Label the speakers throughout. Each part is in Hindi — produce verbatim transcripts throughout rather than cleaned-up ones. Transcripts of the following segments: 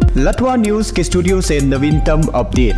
Speaker 1: लतवा न्यूज के स्टूडियो से नवीनतम अपडेट।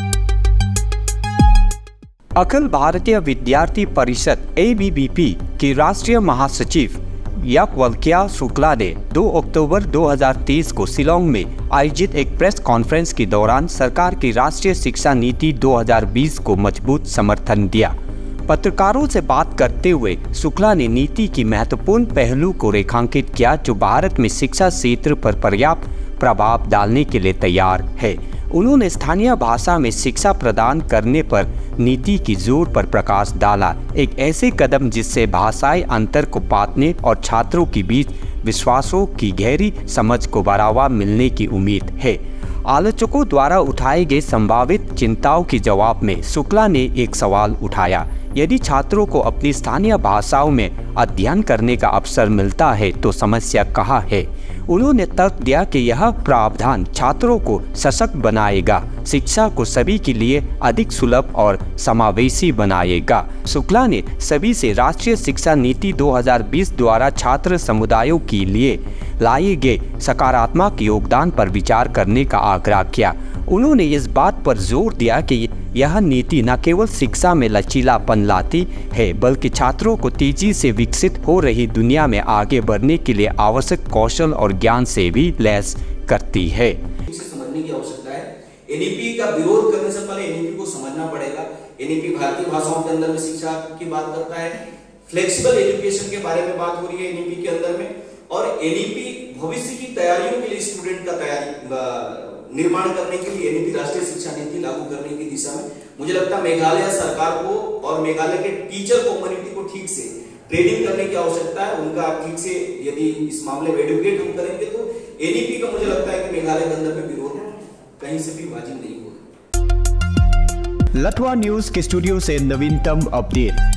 Speaker 1: अखिल भारतीय विद्यार्थी परिषद ए बी वी पी की राष्ट्रीय महासचिव याज्ञवल्क्या शुक्ला ने दो अक्टूबर दो हज़ार तेईस को शिलांग में आयोजित एक प्रेस कॉन्फ्रेंस के दौरान सरकार की राष्ट्रीय शिक्षा नीति दो हज़ार बीस को मजबूत समर्थन दिया। पत्रकारों से बात करते हुए शुक्ला ने नीति की महत्वपूर्ण पहलू को रेखांकित किया जो भारत में शिक्षा क्षेत्र पर पर्याप्त प्रभाव डालने के लिए तैयार है। उन्होंने स्थानीय भाषा में शिक्षा प्रदान करने पर नीति की जोर पर प्रकाश डाला, एक ऐसे कदम जिससे भाषाई अंतर को पाटने और छात्रों के बीच विश्वासों की गहरी समझ को बढ़ावा मिलने की उम्मीद है। आलोचकों द्वारा उठाए गए संभावित चिंताओं के जवाब में शुक्ला ने एक सवाल उठाया, यदि छात्रों को अपनी स्थानीय भाषाओं में अध्ययन करने का अवसर मिलता है तो समस्या कहाँ है। उन्होंने तर्क दिया कि यह प्रावधान छात्रों को सशक्त बनाएगा, शिक्षा को सभी के लिए अधिक सुलभ और समावेशी बनाएगा। शुक्ला ने सभी से राष्ट्रीय शिक्षा नीति दो हज़ार बीस द्वारा छात्र समुदायों के लिए लाए गए सकारात्मक योगदान पर विचार करने का आग्रह किया। उन्होंने इस बात पर जोर दिया कि यह नीति न केवल शिक्षा में लचीलापन लाती है बल्कि छात्रों को तेजी से विकसित हो रही दुनिया में आगे बढ़ने के लिए आवश्यक कौशल और ज्ञान से भी लैस करती है।
Speaker 2: समझने की आवश्यकता है। एन ई पी का विरोध करने से पहले एन ई पी को समझना पड़ेगा। एन ई पी भारतीय भाषाओं के अंदर में शिक्षा की बात करता है, फ्लेक्सिबल एजुकेशन के बारे में बात हो रही है एन ई पी के अंदर में, और एन ई पी भविष्य की तैयारियों के लिए स्टूडेंट का तैयारी निर्माण करने के लिए एन ई पी राष्ट्रीय शिक्षा नीति लागू करने की दिशा में मुझे लगता है मेघालय सरकार को और मेघालय के टीचर कम्युनिटी को ठीक से ट्रेनिंग करने की आवश्यकता है। उनका ठीक से यदि इस मामले में एडुकेट हम करेंगे तो एन ई पी का मुझे लगता है कि मेघालय के अंदर में विरोध कहीं से भी वाजिब नहीं होगा।
Speaker 1: लतवा न्यूज के स्टूडियो से नवीनतम अपडेट।